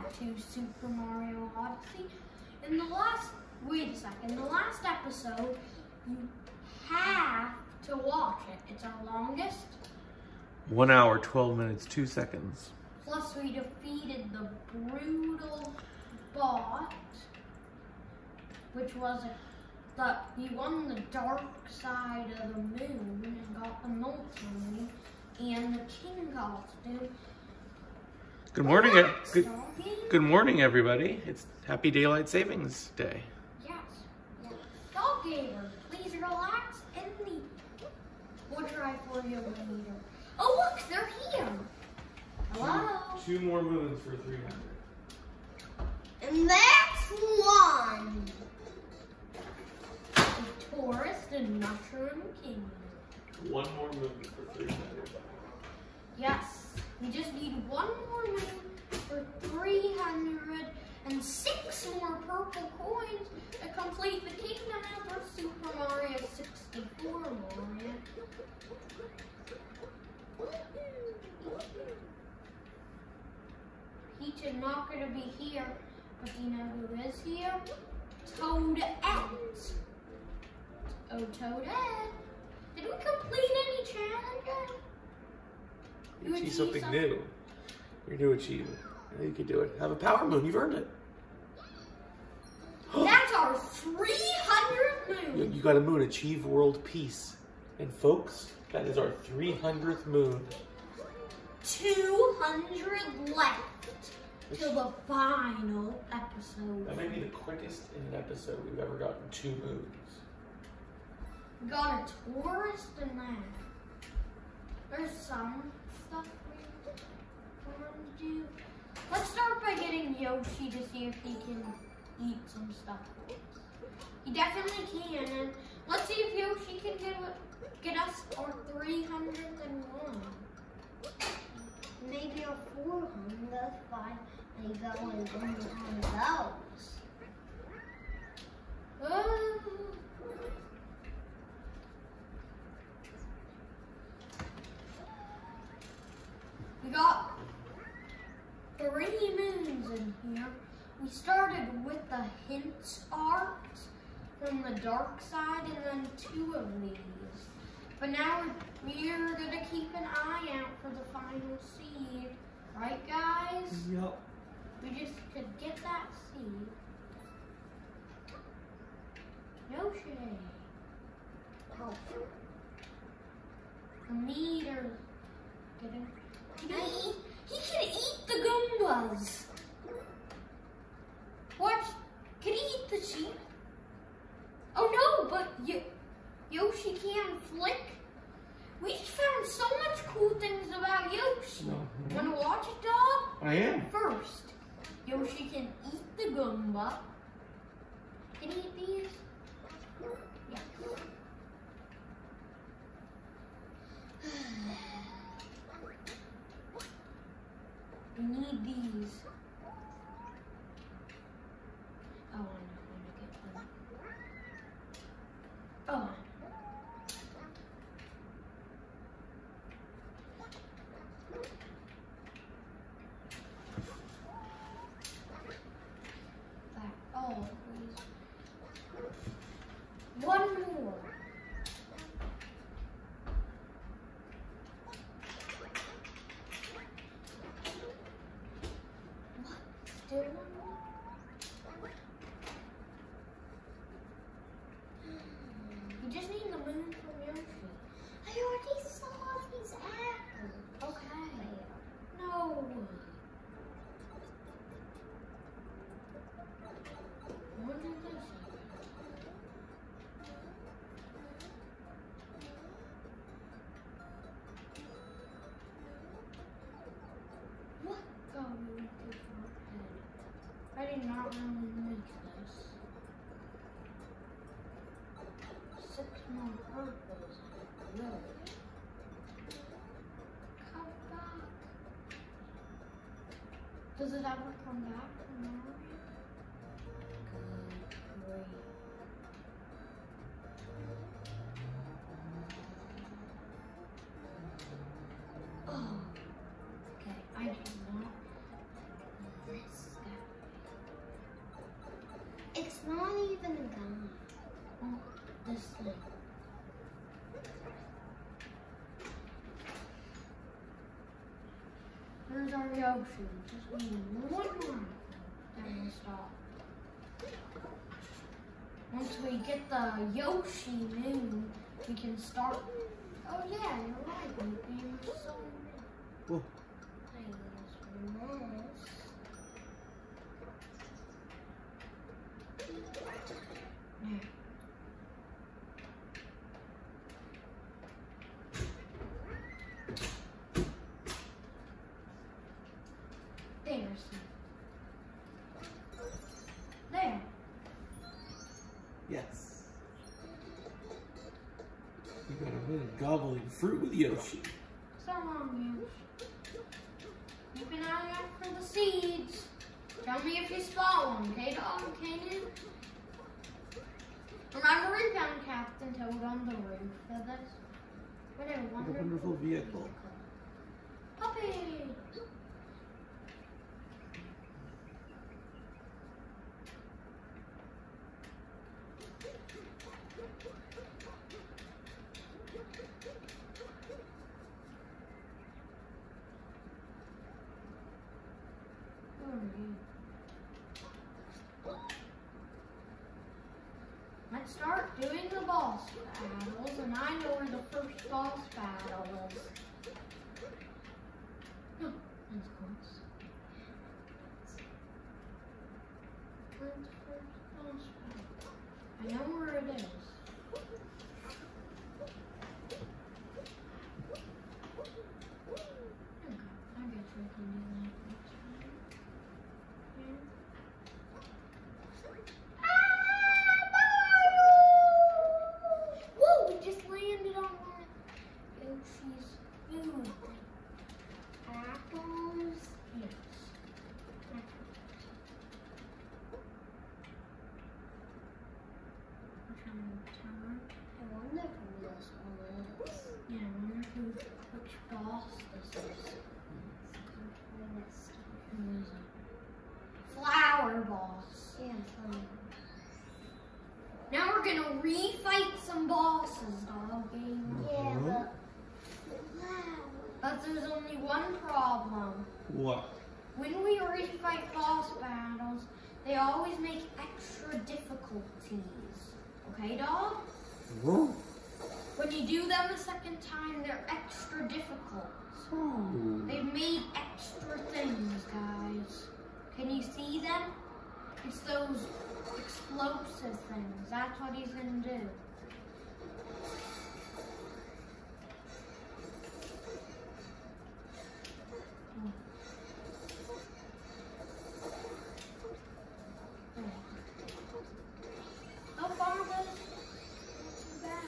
to Super Mario Odyssey. Wait a second, the last episode, you have to watch it. It's our longest. 1 hour, 12 minutes, 2 seconds. Plus we defeated the brutal bot, which was we won the dark side of the moon and got the multi and the king costume. Good morning, good morning, everybody. It's Happy Daylight Savings Day. Yes. Dog Gamer, please relax and leave. We'll try for you later. Oh look, they're here. Hello. 2 more moons for 300. And that's one. The Tourist and Mushroom Kingdom. 1 more moon for 300. Yes. We just need 1 more moon for 300 and 6 more purple coins to complete the Kingdom After Super Mario 64 Mario. Peach is not going to be here, but you know who is here? Toadette. Oh, Toadette. Did we complete any challenges? You achieved something new. Your new achievement. I know you can do it. Have a power moon. You've earned it. That's our 300th moon. You got a moon. Achieve world peace. And folks, that is our 300th moon. 200 left till the final episode. That may be the quickest in an episode we've ever gotten 2 moons. We got a tourist in that. There's some stuff we want to do. Let's start by getting Yoshi to see if he can eat some stuff. He definitely can. And let's see if Yoshi can get us our 301. Maybe our 400 by go and bring one of those. We got 3 moons in here. We started with the hints art from the dark side and then 2 of these. But now we're gonna keep an eye out for the final seed. Right, guys? Yep. We just could get that seed. Yoshi. Oh. The meter. Get him. He can eat the Goombas. What? Can he eat the sheep? Oh no, but Yoshi can flick. We found so much cool things about Yoshi. No. Wanna watch it, dog? I am. First, Yoshi can eat the Goomba. Can he eat these? Yes. We need these. Oh, I know when to get them. Oh. Oh, please. 1 more. What? Still 1 more? You just need the moon from Yoshi. I already saw these apples. Okay. No. What is this? What? Oh, we went too far ahead. I did not really make this. 6 more purples. Really? Come back. Does it ever come back tomorrow? Oh, okay, I did not. This guy. It's not even a gun. Oh, this thing. There's our Yoshi. Just need one more. Then we'll stop. Once we get the Yoshi moon, we can start. Oh yeah, you're right. Newt Gamer's so Whoa. There. Yes. You got a minute gobbling fruit with Yoshi. So long, Yoshi. Keep an eye out for the seeds. Tell me if you spot one, okay, dog? Okay, Newt? Remember we found Captain Toad on the roof of this? What a wonderful vehicle. Puppy! Let's start doing the boss battles, and I know where the first boss battle is. Oh, that's close. Where's the first boss battle? I know where it is. Okay, I guess we can do that next time. Yeah. Whoa, we just landed on one of Yoshi's food. Apples? Yes. I'm trying to turn. I wonder who this one is. Yeah, I wonder which boss this is. Who is it? Flower boss. Yeah, flower. Now we're gonna refight some bosses, dog game. Yeah, but there's only one problem. What? When we refight boss battles, they always make extra difficulties. Okay, dog? Whoa. When you do them a second time, they're extra difficult. Oh. They've made extra things, guys. Can you see them? It's those explosive things. That's what he's gonna do. So far, this not too bad.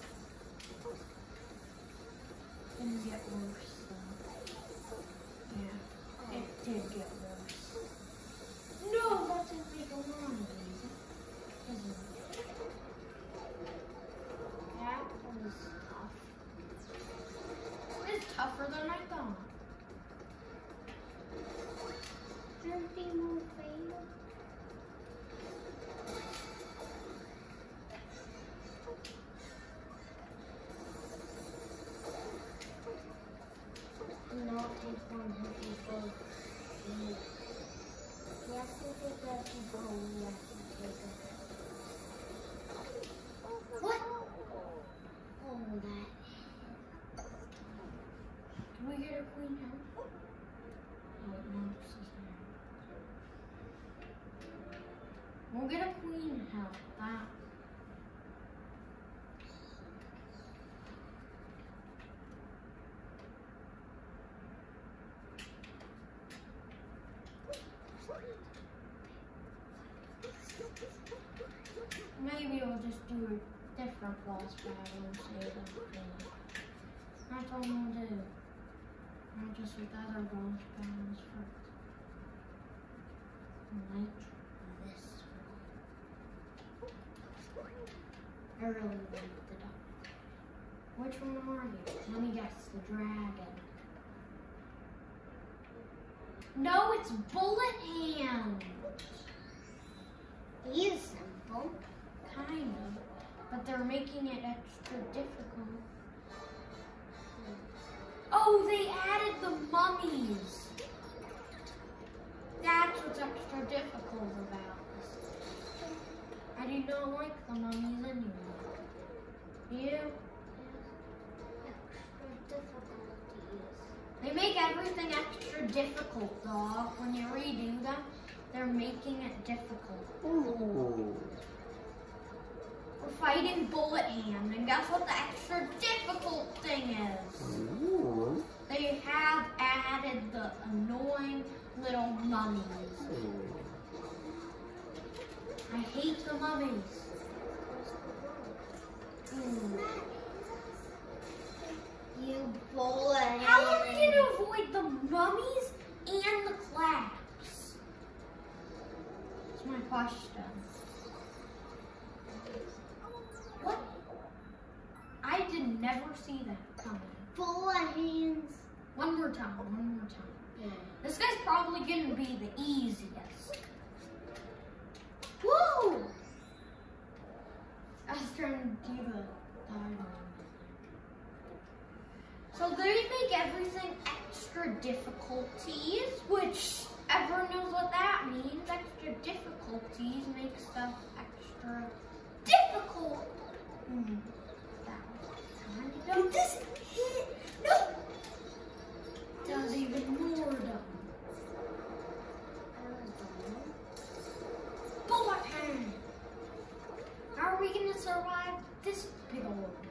Didn't get worse though. Yeah, it did get worse. No, that didn't make a lot of it, isn't it? That was tough. It's tougher than I thought. Something more favorite. Not take one hit before. Yes, you take that before we have to take it. What? Oh, that. Can we get a queen now? Oh, no, this is there. We'll get a queen help. That. Maybe we'll just do a different boss battle and save everything. That's all we'll do. Not just with other boss battles first. Like this one. I really like the dog. Which one are you? Let me guess, the dragon. No, it's Bullet Hand. He is making it extra difficult. Oh, they added the mummies. That's what's extra difficult about this. I do not like the mummies anyway. You? Extra difficulties. They make everything extra difficult, dog. When you redo them, they're making it difficult. Ooh. We're fighting Bullet Hand, and guess what the extra difficult thing is? Ooh. They have added the annoying little mummies. Ooh. I hate the mummies. You bullet. How are we going to avoid the mummies and the claps? That's my question. What? I did never see that coming. Bullet hands. One more time, one more time. Yeah. This guy's probably going to be the easiest. Woo! I was trying to do the diagram. So they make everything extra difficulties, which everyone knows what that means. Extra difficulties make stuff extra difficult. That was kind of dumb. Just hit. No! Does even more dumb. Bullet hand. How are we gonna survive this big old mess?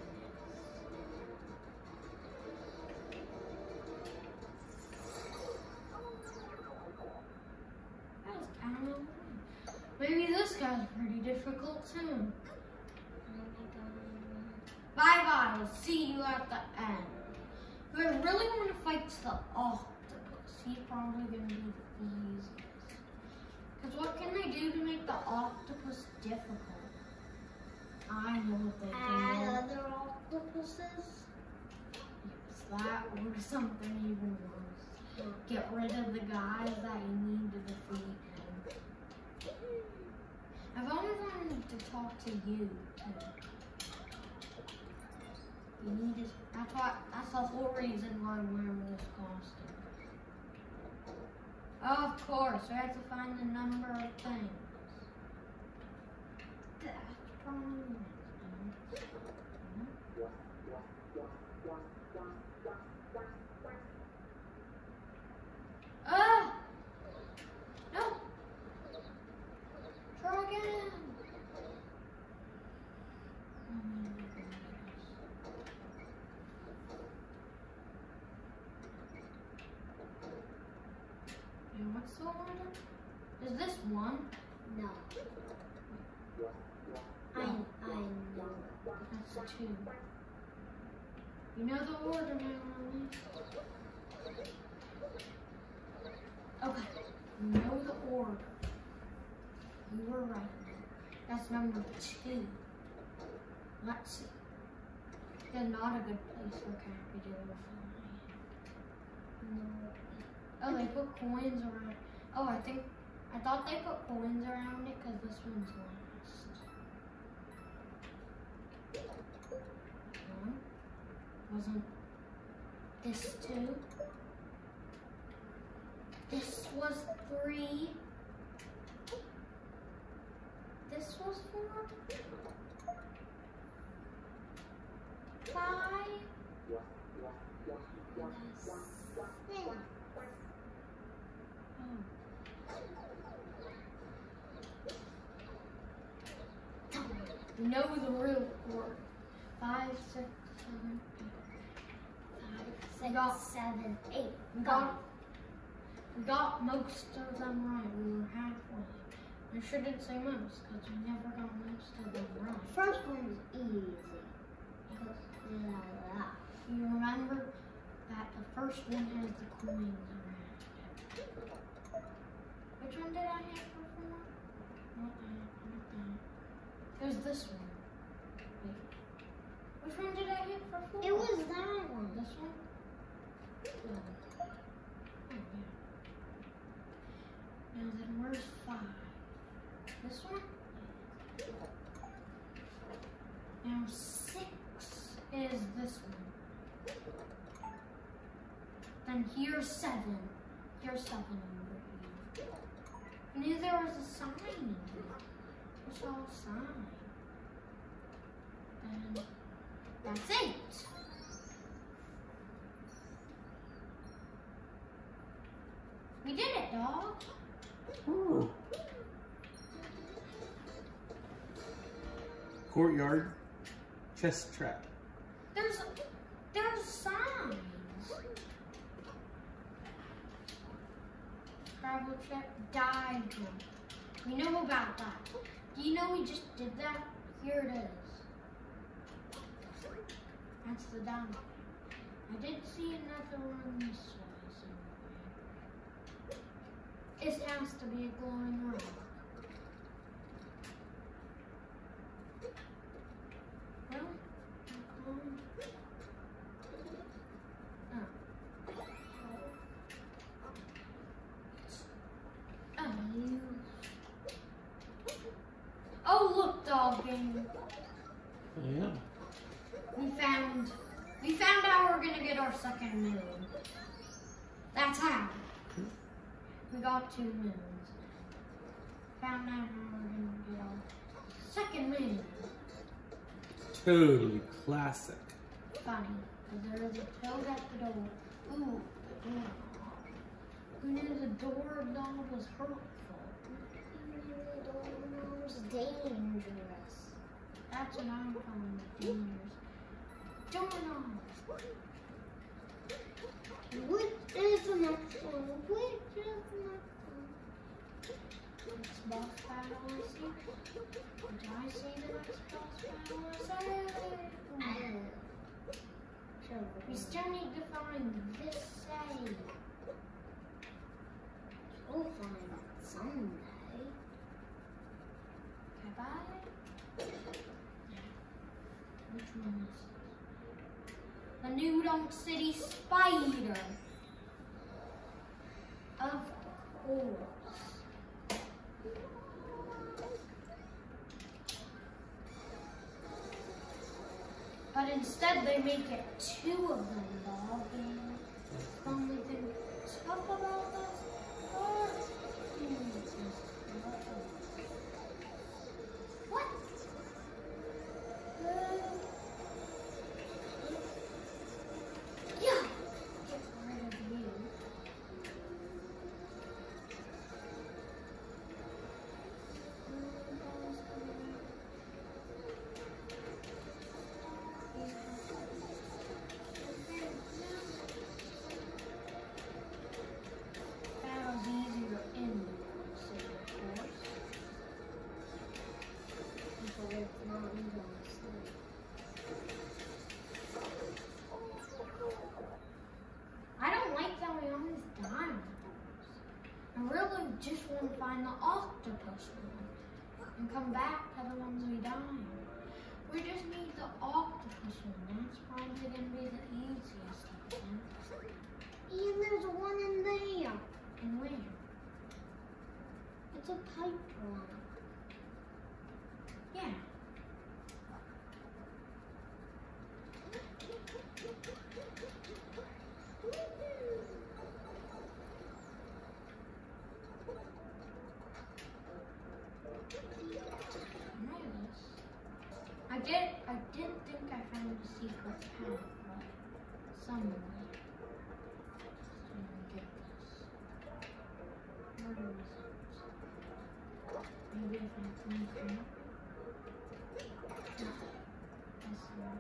That was kind of. Maybe this guy's pretty difficult too. Bye bye. We'll see you at the end. If I really want to fight the octopus, he's probably gonna be the easiest. Because what can they do to make the octopus difficult? I know what they can Add do. other octopuses. Yes, that or something even worse. Get rid of the guys that you need to defeat him. I've always wanted to talk to you too. You need to, that's the whole reason why I'm wearing this costume. Oh, of course, we have to find the number of things. That's probably next. Ah! No! Try again! And what's the order? Is this one? No. I know. That's two. You know the order now, Mommy? Okay. You know the order. You were right. That's number 2. Let's see. They're not a good place for Cappy to go fly. No. Oh, they put coins around. Oh, I thought they put coins around it because this one's last. One. Wasn't this 2? This was 3. This was 4. 5. You know the real order. 5, 6, 7, 8. 5, 6, 7, 8. We got most of them right. We were halfway. I shouldn't say most because we never got most of them right. First one's easy. You remember that the first one has the coins around it. Which one did I have for 4? Not that. It was this one. Wait. Which one did I have for 4? It was that one. This one? Oh, yeah. Now then, where's 5? This one? Now 6. is this one. Then here's 7. Here's 7 over here. I knew there was a sign in here. I saw a sign. And that's 8. We did it, dog. Ooh. Courtyard, chest trap. There's signs. Travel check, dive jump. We know about that. Do you know we just did that? Here it is. That's the dive. I did see another one this way somewhere. It has to be a glowing rock. Really? Oh, look, dog game. Yeah. We found how we're gonna get our second moon. That's how. We got 2 moons. Found out how we're gonna get our second moon. Totally classic. Funny, because there is a toad at the door. Ooh, the door. Who knew the door knob was hurtful? The doorknob's dangerous. That's what I'm calling it, dangerous. Doorknob. Which is the next one? Which is the next one? Next boss battle, I see. Did I see the next boss battle? I say. We still need to find this save. We'll find it someday. Bye-bye. Which one is this? The Newt City Spider. Of course. But instead they make it 2 of them, dog. The only thing tough about this part is what? Yeah. Get rid of you. Just want to find the octopus one and come back to the ones we died. We just need the octopus one. That's probably going to be the easiest of them. And there's one in there. And where? It's a pipe one. Yeah. I did think I found a secret path, but somewhere. I'm gonna get this. Where is it? Maybe if I can come up. This one.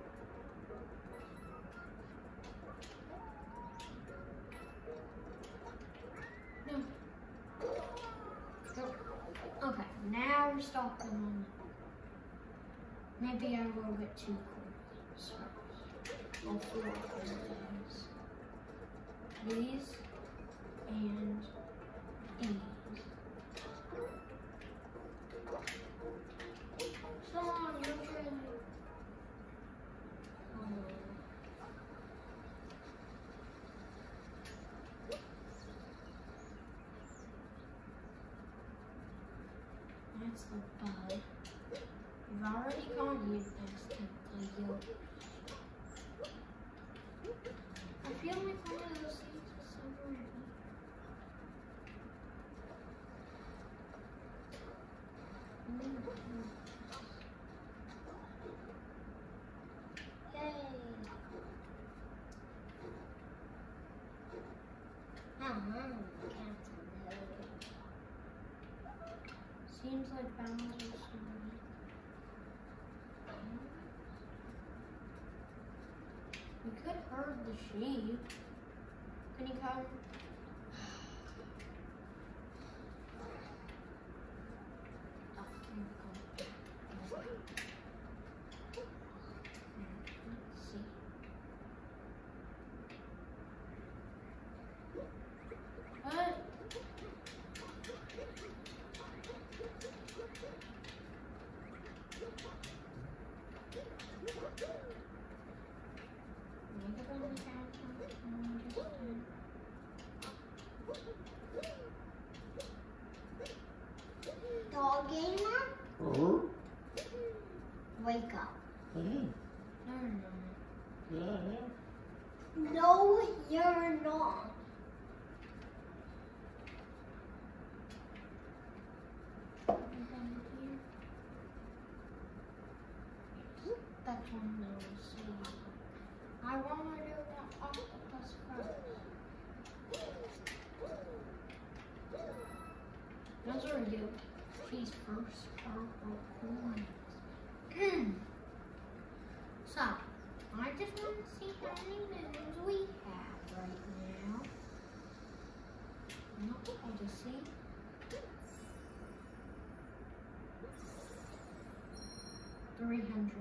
No. Okay, now we're stopping on it. Maybe I will get 2 coins first. Or 4 coins. These and these. So on, you're trying. That's the bug. You've already gone here, thanks to the I feel like one of those seeds is so pretty. Yay. Seems like Bowser's story. We could herd the sheep. Can you come? Oh, can you come? Let's see. What? Dog Gamer, Oh. wake up. Yeah. No, Yeah. No, you're not. That's one of those seeds. I want to do that octopus first. Those are you. She's first purple coins. So, I just want to see how many moons we have right now. No, Odyssey. $303.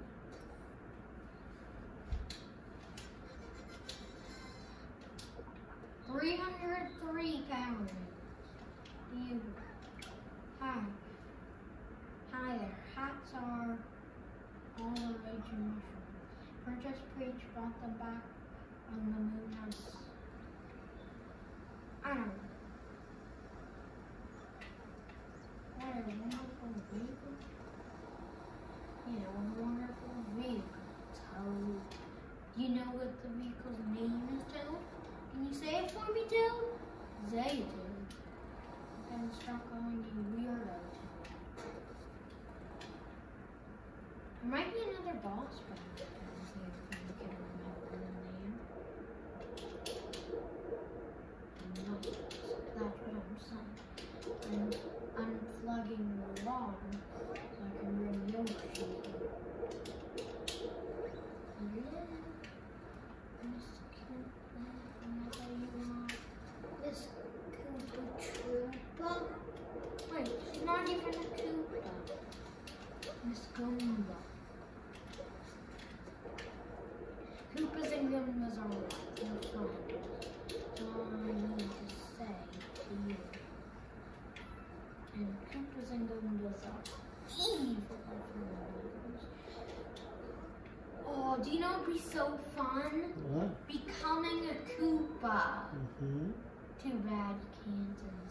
303 pounds. You hi. Hi there. Hats are all the rage and mushrooms. Purchase preach bought them back on the moon house. I don't know. What a wonderful vehicle. Yeah, a wonderful vehicle. Toad. Do you know what the vehicle's name is, Toad? Can you say it for me, Toad? Say it, Toad. I'm gonna start calling you weirdo, Toad. There might be another boss battle down here if you can remember the name. No, that's what I'm saying. I'm unplugging the lawn so I can bring Yoshi. This Koopa Troopa. Wait, she's not even a Koopa. Miss Goomba. Koopas and Goombas are like they're fun. All I need to say to you. And Koopas and Goombas are evil. Oh, do you know it'd be so fun? What? Becoming a Koopa. Mm-hmm. Too bad you can't in this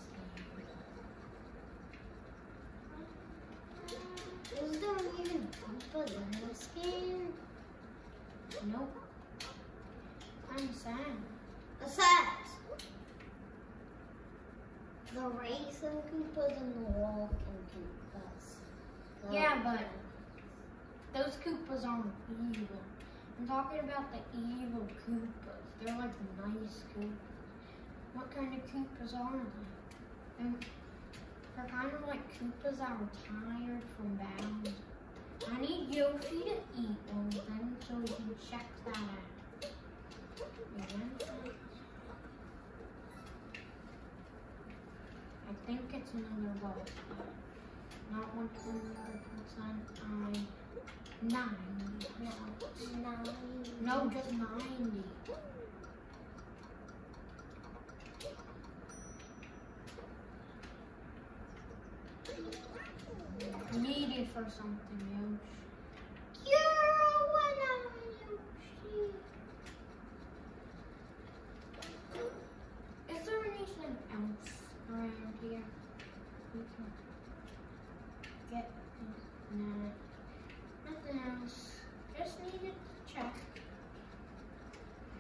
game. Is there even Koopas in this game? Nope. I'm sad. Besides, the racing Koopas and the walking Koopas. Yeah, but those Koopas aren't evil. I'm talking about the evil Koopas. They're like nice Koopas. What kind of Koopas are they? They're kind of like Koopas that are tired from Bowser. I need Yoshi to eat one of them so we can check that out. I think it's another boss. Not 100%. 90. No, just 90. Needed for something, Yoshi. Is there anything else around here we can get? No, nothing else. Just needed to check.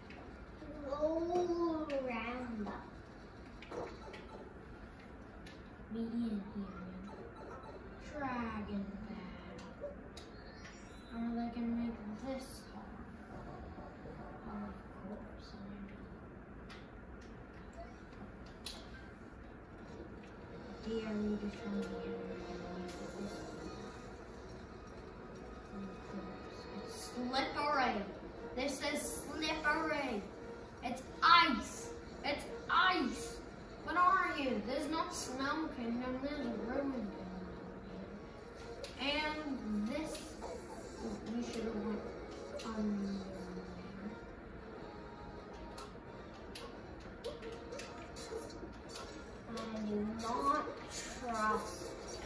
me in here. Dragon bag. Or they can make this hard. Oh, of course. Dear, you just show me it's slippery. This is slippery. It's ice. It's ice. What are you? There's not Snow Kingdom, there's Ruin Kingdom. And this, we should have went under there. I do not trust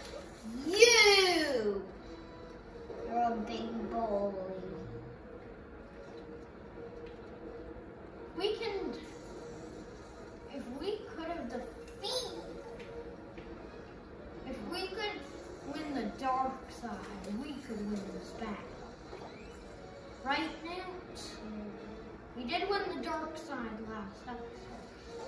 you. You're a big bully. If we could have defeated, if we could win the dark side, we could win this battle. Right, Newt? We did win the dark side last episode.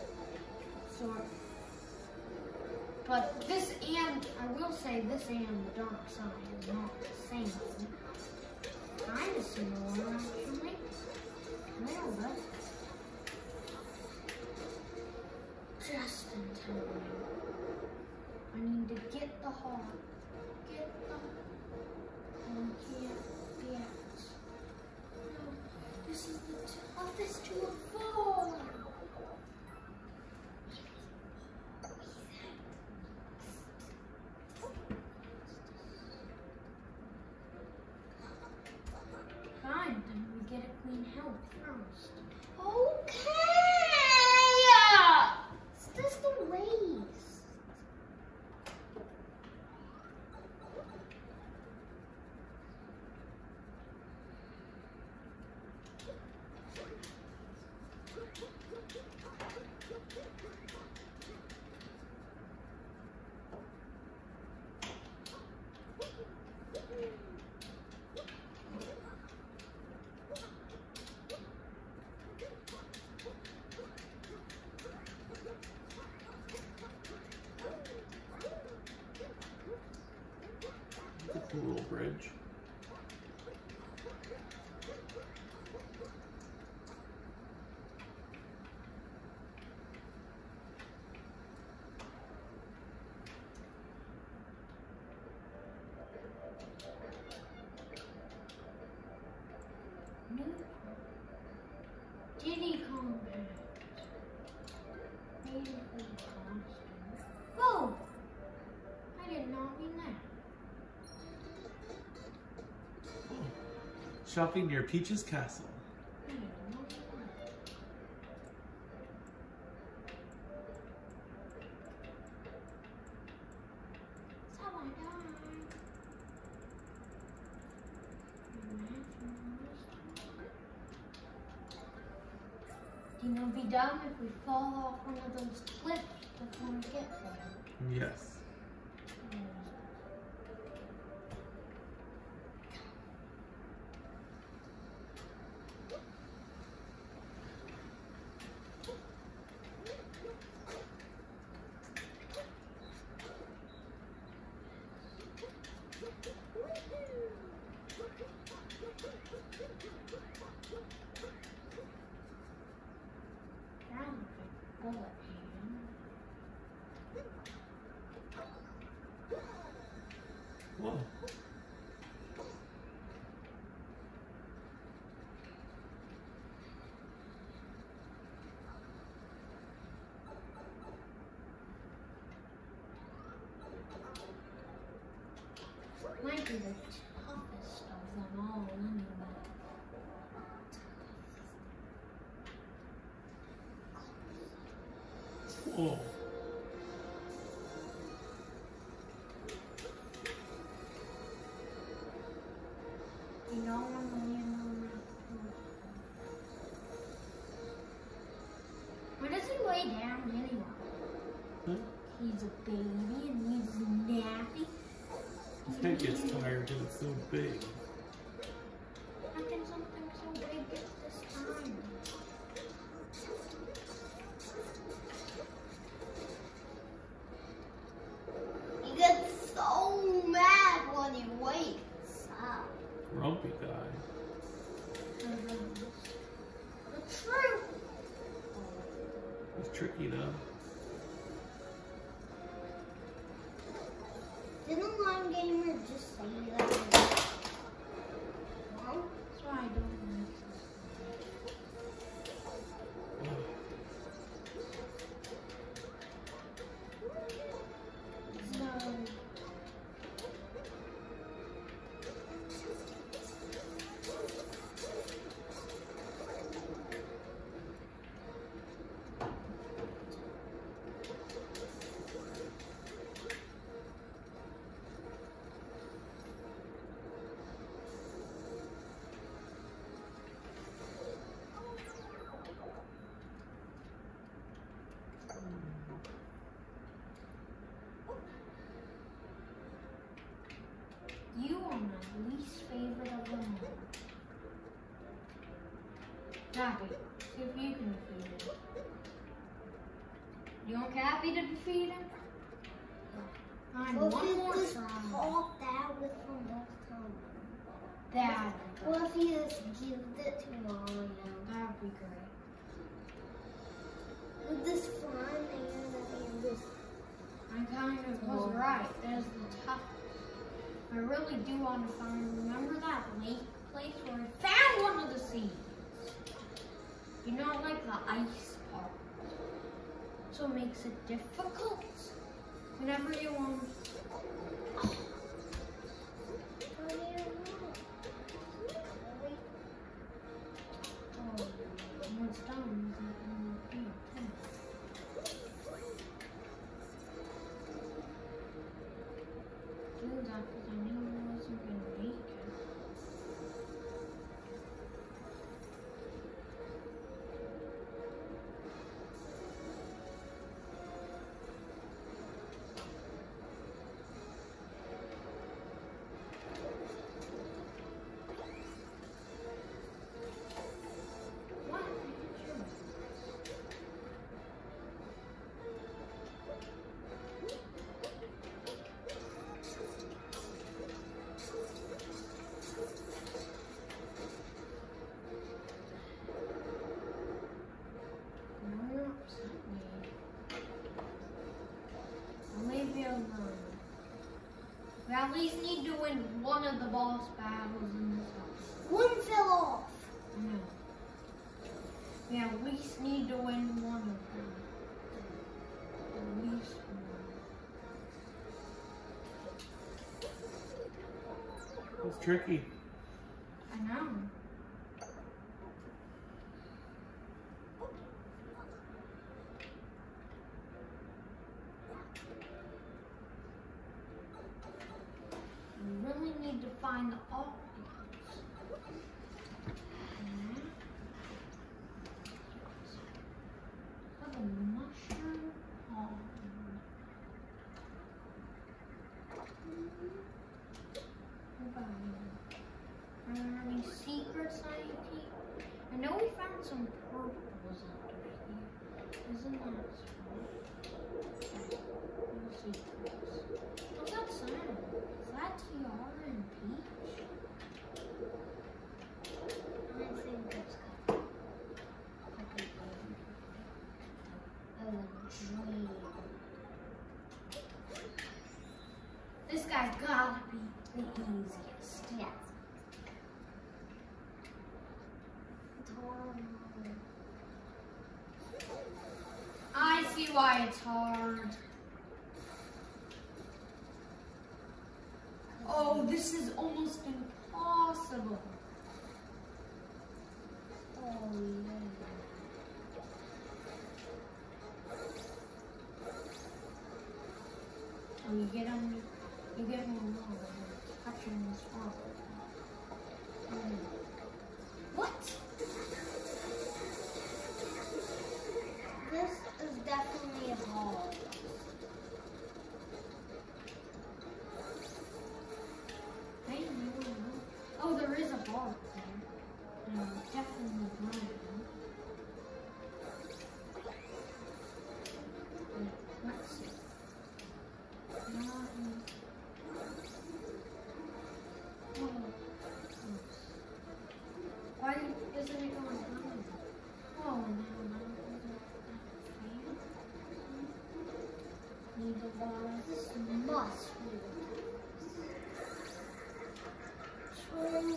But this and, I will say this and the dark side is not the same. Kind of similar, actually. A little bit. Just in time. I need to get the heart. Get the heart. And get it. No, this is the toughest to avoid. Fine, then we get a clean health first. Okay! It's just a waste. The cool bridge. Diddy Kong. Oh! I did not mean that. Shopping near Peach's Castle. You know, be dumb if we fall off one of those cliffs before we get there. Yes. Whoa. Might be the toughest of them all, anyway. Whoa. You know when where does he lay down anyway? Huh? He's a baby and he's nappy. His head gets tired and it's so big. How can something so big get this time? Didn't Newt Gamer just say that? No? That's why I don't like this. So, you are my least favorite of them all. Cappy, see if you can defeat him. You want Cappy to defeat him? Fine, What one if more this try. caught that with from last time? That What if he just gives it to Mario? would be great. With this flying man that he just... I kind of was right. There's the toughest. I really do want to find. Remember that lake place where I found one of the seeds? You know, like the ice part. So it makes it difficult. Whenever you want. What do you want? Oh, when it's done, it's not going to be okay. Do that because I knew I wasn't going to make it. What? I hit you. No, you're upset me. I'll leave you alone. We at least need to win one of the boss battles in this house. One fell off. I know. We at least need to win one of them. At least one. It's tricky. I know. We really need to find the audience. Have a mushroom pond. What about you? Are there any secrets I can keep? I know we found some purples under here. Isn't that smart? No secrets. What's that sound? Is that Tiara and Peach? I think it's got a dream. This guy's gotta be the easiest. Yes. It's hard. I see why it's hard. Oh, this is almost impossible. Oh, yeah. Oh, you get on, you get one wrong. Touching this wall. What? This is definitely hard. Hey, no. Oh, there is a bar there. No, definitely blind. Let's see. Why is This must be the top.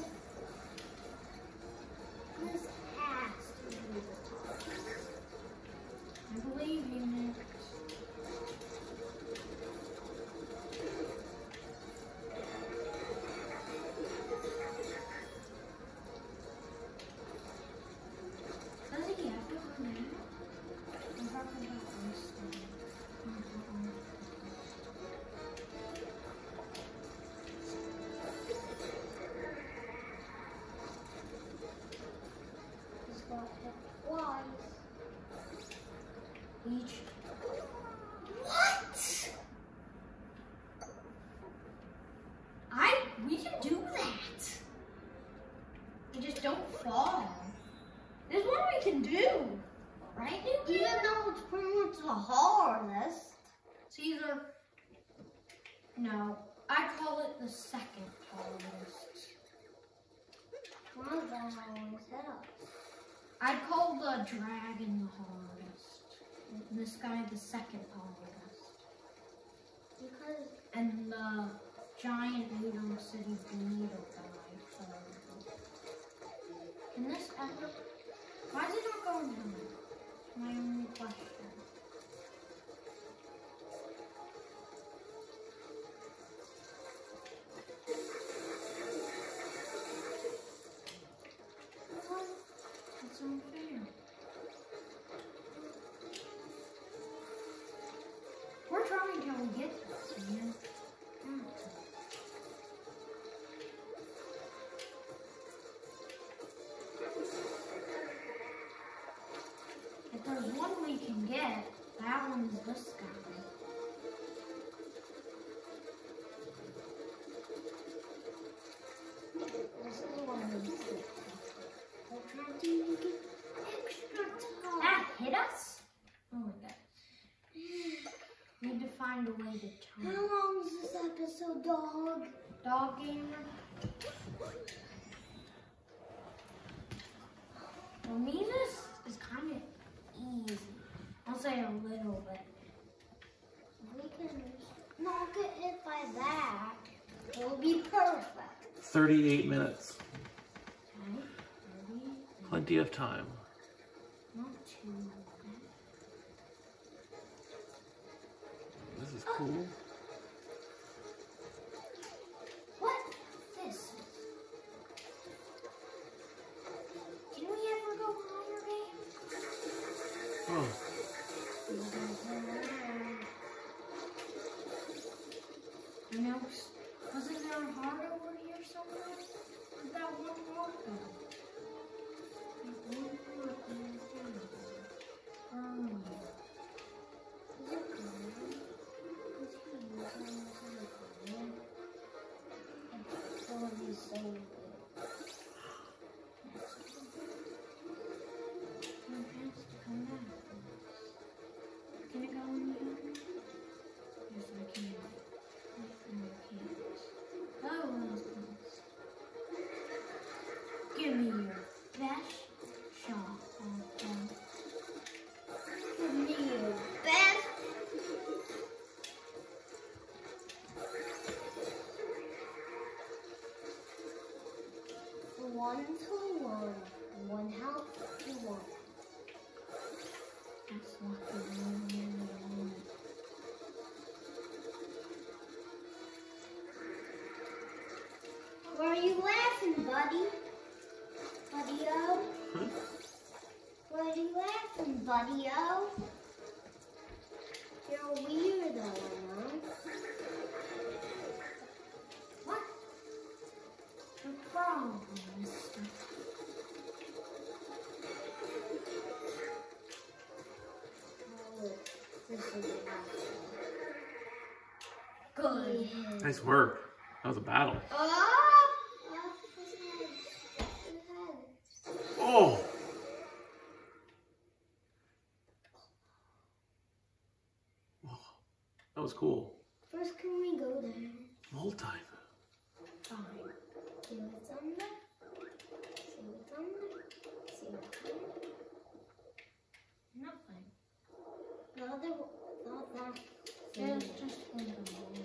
This has to be the top. I believe you, Nick. Does he have to come in? I'm talking about this stuff. He's got hit twice. Each. What? We can do that. We just don't fall. This is what we can do. Right, Newt Gamer? Even though it's pretty much the hardest. It's either, no, I call it the second hardest. One of them always hit us. I'd call the dragon the hardest. And this guy the second hardest. Because And the giant Noodle City Beetle guy third. Can this ever, why is it not going down? That's my only question. It's unfair. We're trying till we get this, man. If there's one we can get, that one's this guy. this is one of the I'm trying to make it extra tough. That hit us? Oh my god. Need to find a way to How turn. long is this episode, dog? Dog Gamer. For me, this is kind of easy. I'll say a little bit. If we can not get hit by that, it'll be perfect. 38 minutes. Okay, ready? Plenty of time. Not too bad. This is cool. What? This is. Can we ever go higher, babe? Oh, You know, wasn't there a heart over here somewhere? Where'd that one heart go? That one heart went down. Is it good? It's gonna be so good. It has to come back. Can it go in the oven? Yes, I can. No, I can't. Oh, that's close. Give me your best shot at that. Give me your best. One to one. One health to one. That's lucky. Why are you laughing, buddy? Buddy-o? huh? Why are you laughing, buddy-o? You're a weirdo, I know. What? The problem, mister. Oh, this is Good. Nice work. That was a battle. Oh! Whoa. That was cool. First, can we go there? Multi. Fine. See what's under? See what's under? See what's under? Nothing. Not that. Yeah, it's just for the wall.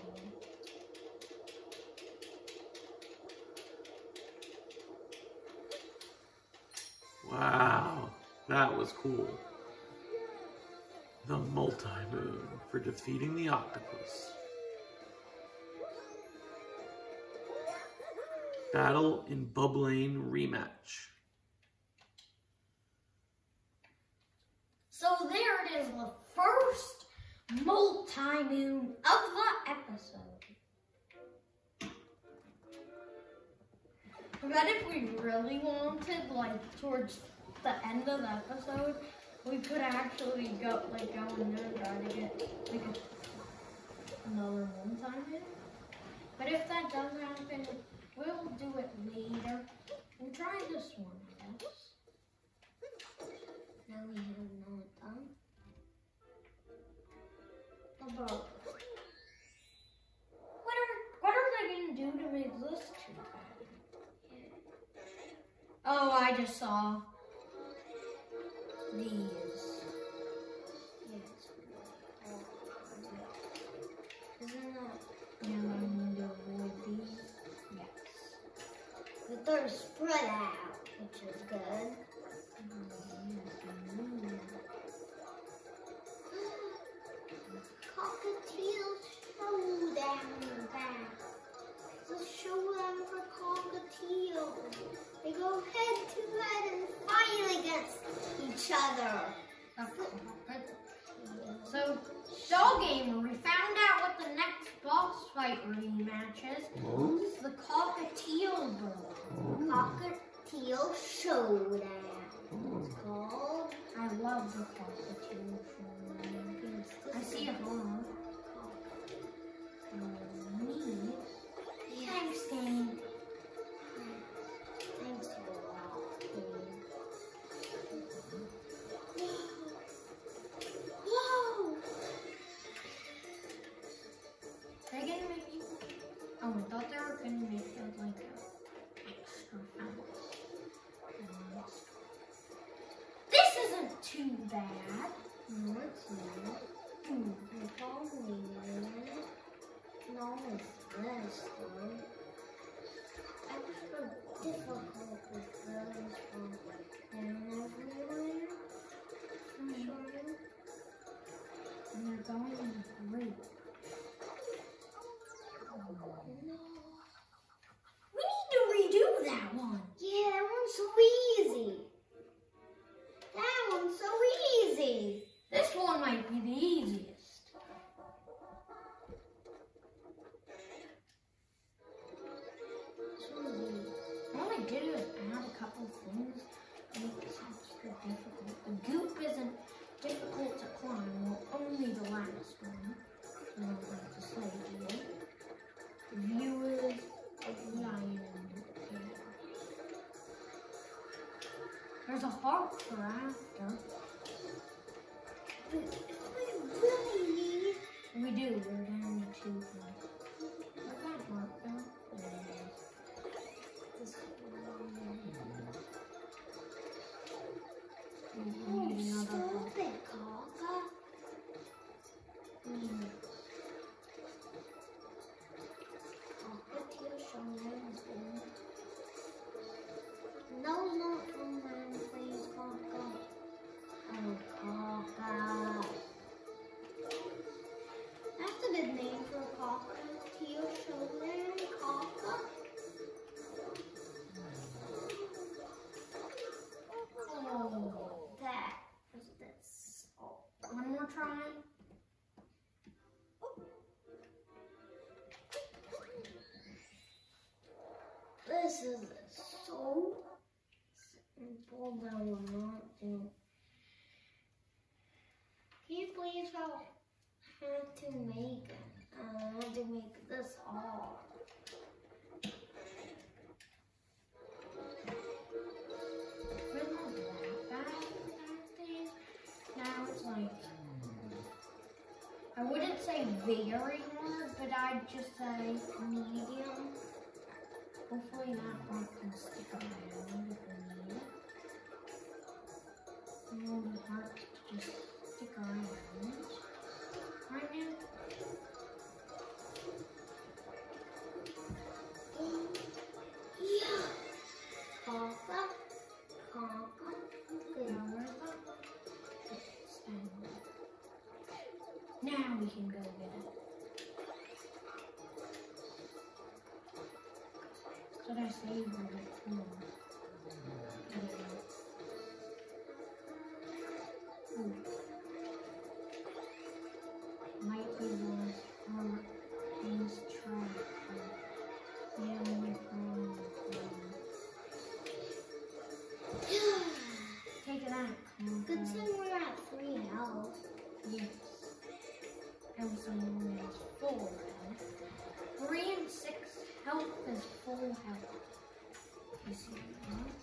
Wow, that was cool. The multi-moon for defeating the octopus. Battle in Bubbling rematch. So there it is, the first multi-moon of the episode. But if we really wanted, like, towards the end of the episode, we could actually go in there and try to get, like, another multi-moon. But if that doesn't happen, we'll do it later. We'll try this one, I guess. Now we have not done. About What are they gonna do to make this too bad? Oh, I just saw these. yes. Isn't that? Yeah, I need to avoid these. Yes. But they're spread out, which is good. Cockatiel showdown back. It's a showdown for cockatiel. They go head to head and fight against each other. So, Dog Gamer, we found out what the next boss fight rematch is. It's the Cockatiel Bowl. Cockatiel showdown. It's called. I love the Cockatiel Showdown. I see a home. Me. Thanks, Dane. Thanks for Whoa! They're gonna make you. Oh, I thought they were gonna make it like a extra fence. This isn't too bad. No, it's not. It's probably no, it's this though. Extra difficult with this one. And everywhere. I'm sure. And they're going in a group. No. We need to redo that one. Yeah, that one's so easy. That one's so easy. This one might be the easiest. All I did is add a couple things to make this extra difficult. The goop isn't difficult to climb, well, only the last one. I don't have to say to you. The view is a lion. There's a heart for after. But if we really need, We do, we're down to 2 points. Where's that heart though? There it is. this We one. need another Oh, heart. stop it, Kaka. Cockatiel showdown is good. No, not from them, please, Kaka. Oh, Kaka. That's a good name for a cockatiel showdown, Kaka. Oh, that was this. Oh, One more try. this is so simple that I will not do. Can you please help? I have to make it. I have to make this all. It's not that bad, actually. Now it's like, I wouldn't say very hard, but I'd just say medium. Hopefully that one can stick around if we need it. And then the heart just stick around. Right now? Should I save or get cool? Might be worth his track. Family problem. Take it out. Good thing we're at 3 health. Yes. And someone is full health. 3 and 6 health is full health. You see that?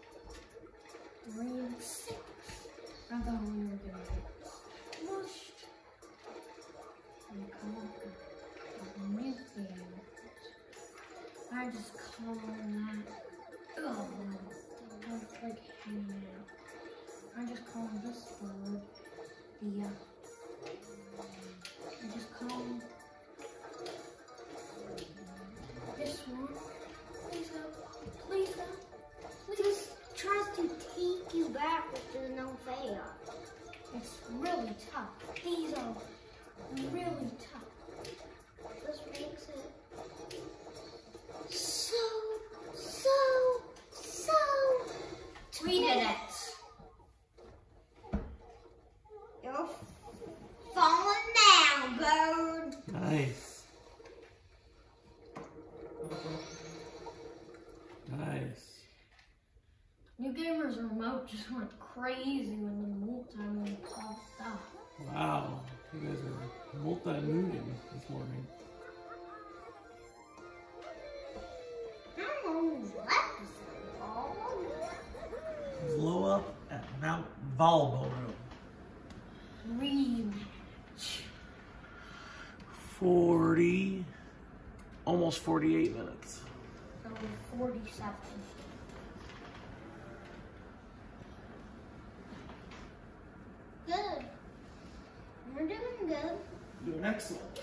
3 and 6. I thought we were gonna get smushed. And come up with Newt Gamer. I just call that. Oh, that's like hanging out. I just call this bird the. I just call this one. Please help. Please help. This tries to take you back, but there's no fail. It's really tough. These are really tough. This makes it so. Tweeted it. You're falling down, bird. Nice. Nice. Newt Gamer's remote just went crazy when the multi-move popped up. Wow. You guys are multi-moving this morning. How long is left of ball? Blow up at Mount Volvo. Rematch. 40, almost 48 minutes. So 47. Good. We're doing good. Doing excellent.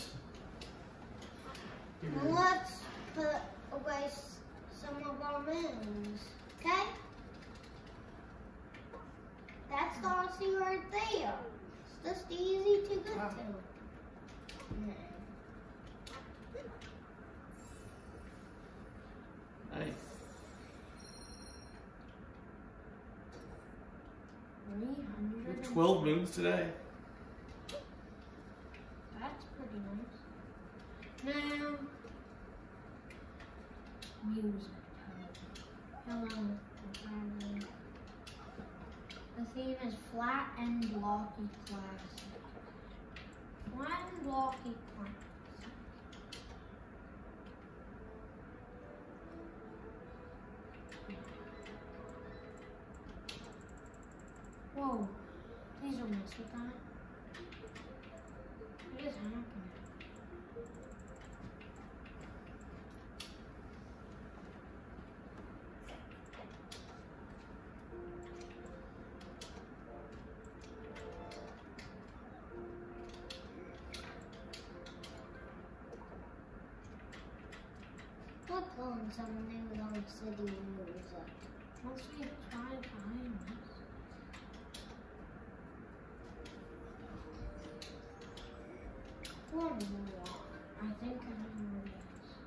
Now let's put away some of our moons. Okay? That's the Odyssey right there. It's just easy to get to. Nice. 300. 12 moons today. That's pretty nice. Now, music. Hello. The theme is flat and blocky classic. Flat and blocky classic. Whoa, please don't mess with that. What is happening? We're pulling some new Odyssey moves up. Once we try behind this. One more. I think I know what it is.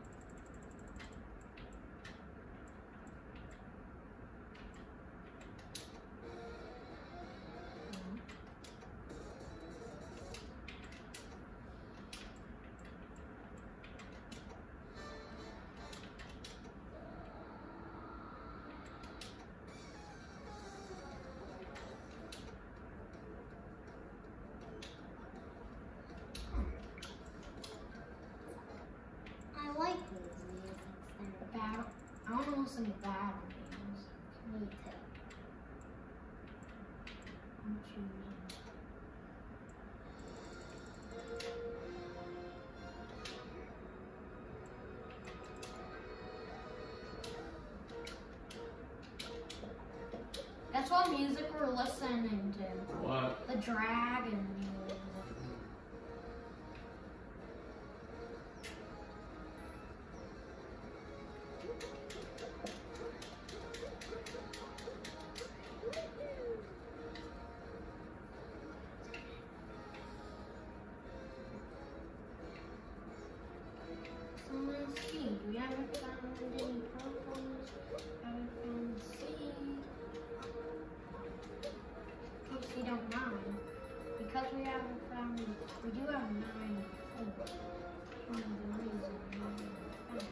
I like these music. Battle. I want to listen to battle games. Me too. I'm choosing. That's what music we're listening to. What? The dragon music. So let's see. We haven't found any purple we haven't found. We do have 9. One of the reasons we haven't found.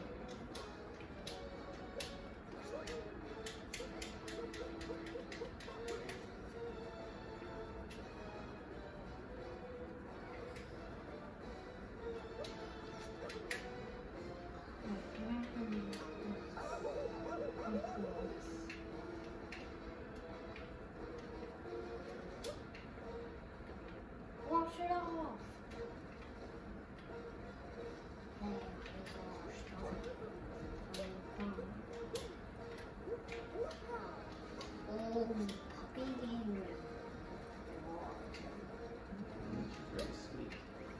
Wash it off. Oh, puppy gamer. Very sweet.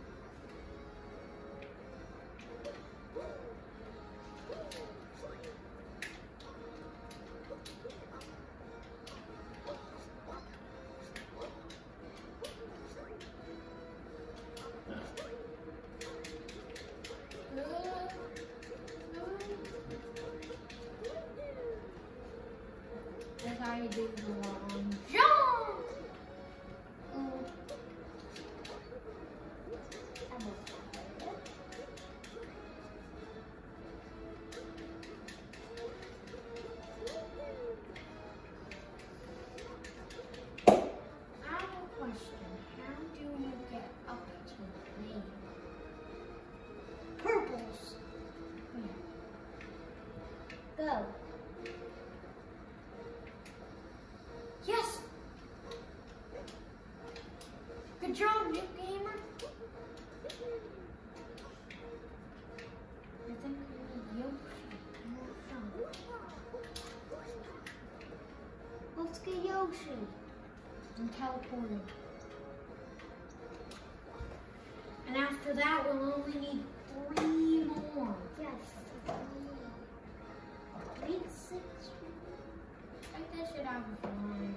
That's how you do the long jump. I have a question. How do you get up to the name? Purples. Go. Yes. Good job, Newt Gamer. I think we need Yoshi. Let's get Yoshi. And teleported. And after that, we'll only need 3 more. Yes. 3, 6. I think they should have a flying.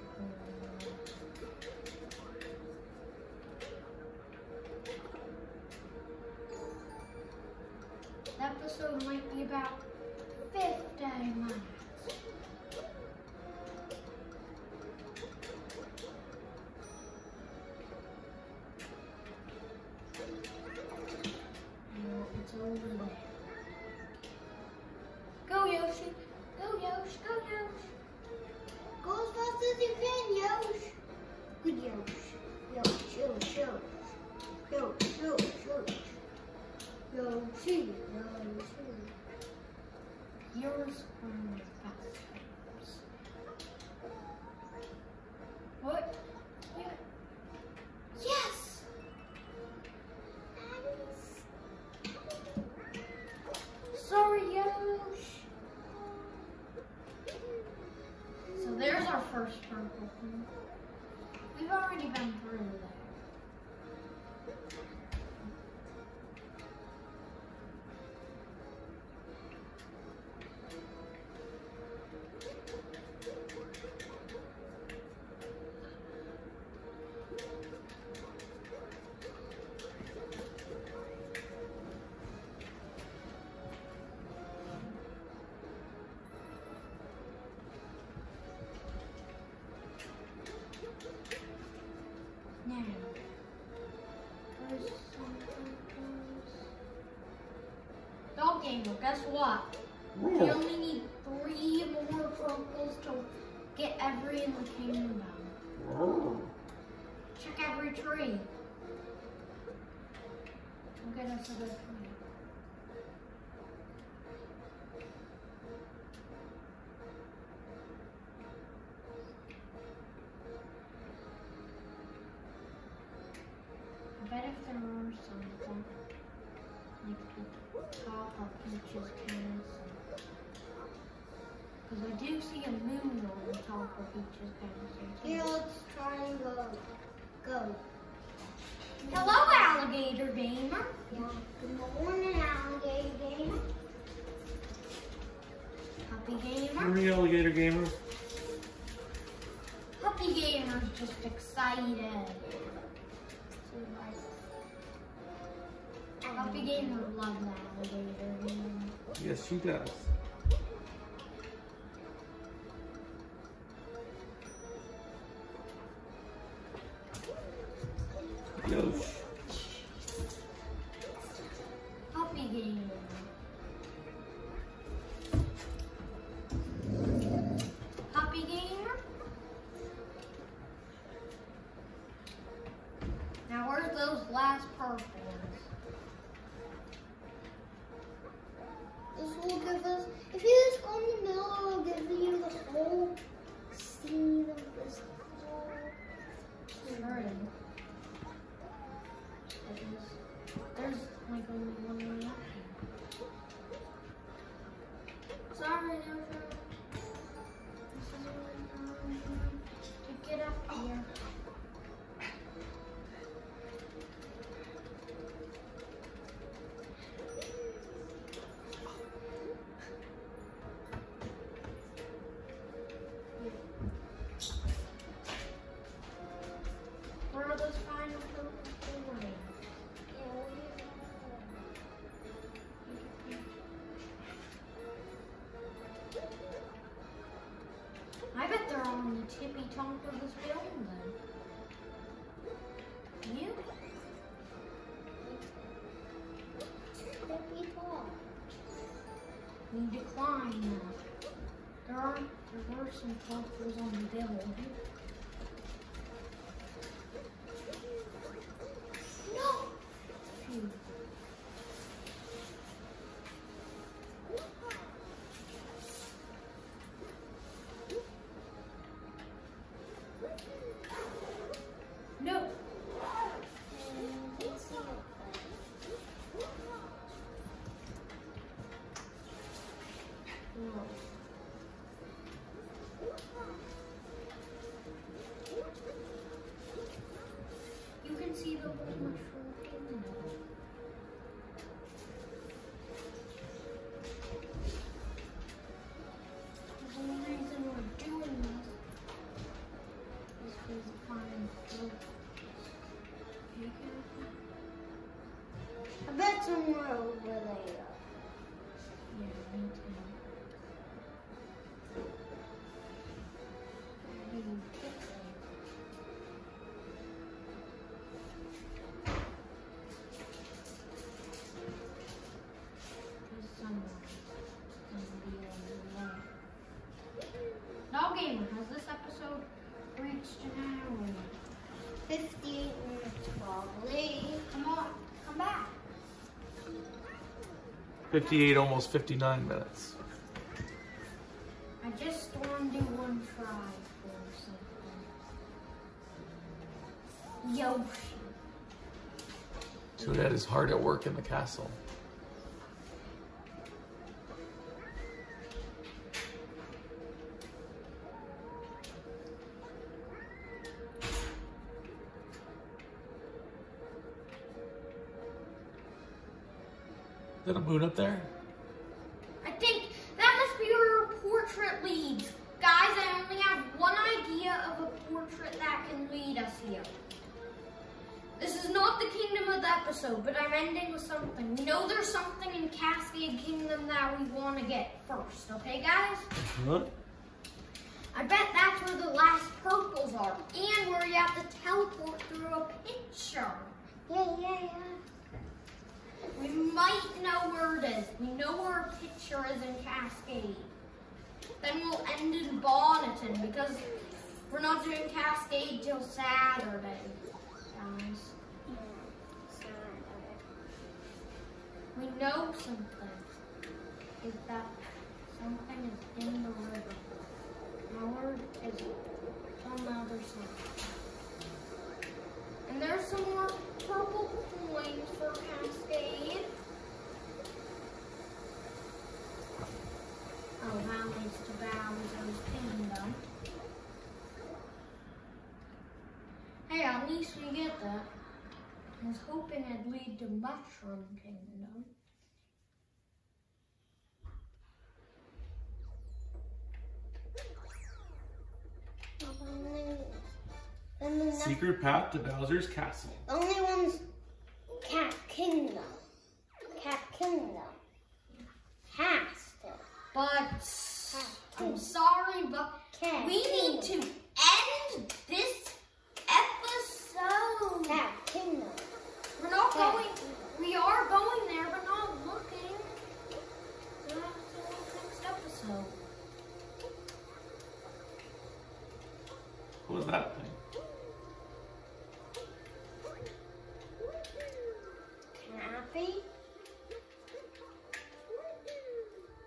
The episode might be about 50 minutes. No, it's over there. Go Yoshi! Go Yoshi! Go Yoshi! Go as fast as you can, Yosh. Good Yosh. Yosh, Yosh, Yosh. Yosh, Yosh, Yosh. Yoshi, Yoshi. Yours from the fast. What? Yeah. Yes! Sorry, Yosh. So there's our first purple one. We've already been through that. Now, there's some purples. Dog Gamer, guess what? We only need 3 more purples to get every in the kingdom. Check every tree. We'll get us a good tree. I bet if there were something like the top of Peach's castle. Because I do see a moon on the top of Peach's castle. Here, let's try and go. Go. Hello, Alligator Gamer. Yeah. Good morning, Alligator Gamer. Puppy Gamer. Morning, Alligator Gamer. Puppy Gamer's just excited. Puppy Gamer loves Alligator Gamer. Yes, she does. will give us, if you just go in the middle, it will give you the whole scene of this whole Alright. There's like only one way up here. Sorry, this is really to get up here. Where are those final purple things? I bet they're on the tippy top of this building then. You? tippy top. Need to climb now. There were some cultures on the building. No! Phew. No. No. You can see the whole mushroom kingdom. The only reason we're doing this is because the fine fruit. I bet somewhere over there. Yeah, me too. There's someone gonna be over there. Newt Gamer, has this episode reached an hour? 58 minutes probably. Come on, come back. 58, almost 59 minutes. I just want to do one try for something. Yoshi. Toadette is hard at work in the castle. Is that a moon up there? I think that must be where portrait leads. Guys, I only have one idea of a portrait that can lead us here. This is not the kingdom of the episode, but I'm ending with something. We know there's something in Cascade Kingdom that we want to get first, okay guys? What? I bet that's where the last purples are, and where you have to teleport through a picture. Yeah. We might know where it is. We know where a picture is in Cascade. Then we'll end in Bonneton because we're not doing Cascade till Saturday, guys. We know something. Is that something is in the river. Howard is on the other side. And there's some more purple coins for Cascade. Oh, that leads to Bowser's Kingdom. Hey, at least we get that. I was hoping it'd lead to Mushroom Kingdom. Secret path to Bowser's castle. The only one's Cat Kingdom. Cat Kingdom. Has to. But I'm sorry, but we need to end this episode. Cat Kingdom. We're not going. We are going there, but not looking. We'll have to look next episode. What was that thing? Happy?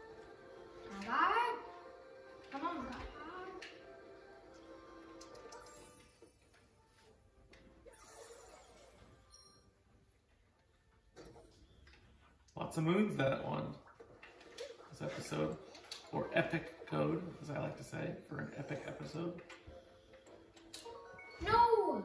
Lots of moons that one. This episode. Or epic code, as I like to say, for an epic episode. No!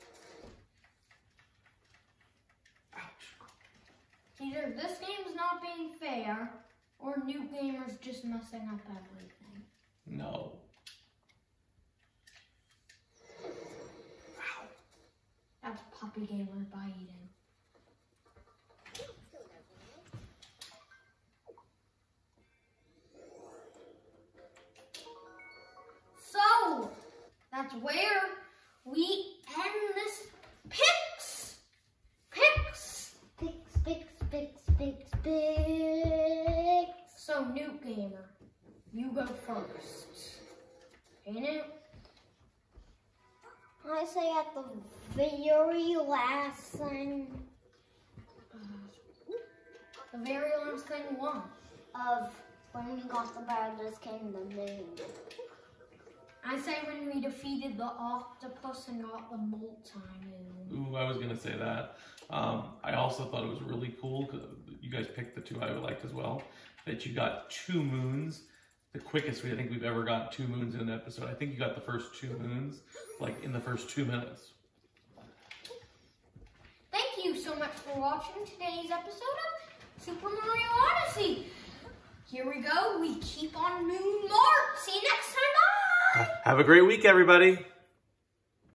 Ouch. Either this game's not being fair, or Newt Gamer's just messing up everything. No. Ow. That's Puppy Gamer biting. So, that's where we end this picks. So, Newt Gamer, you go first. Hey, Newt. I say at the very last thing The very last thing what? of when we got the Baldur's Kingdom moon. I say when we defeated the octopus and got the multi-moon. Ooh, I was gonna say that. I also thought it was really cool, because you guys picked the two I liked as well, that you got 2 moons. The quickest I think we've ever got 2 moons in an episode. I think you got the first 2 moons, like in the first 2 minutes. Thank you so much for watching today's episode of Super Mario Odyssey. Here we go. We keep on Moon March. See you next time. Bye. Have a great week, everybody.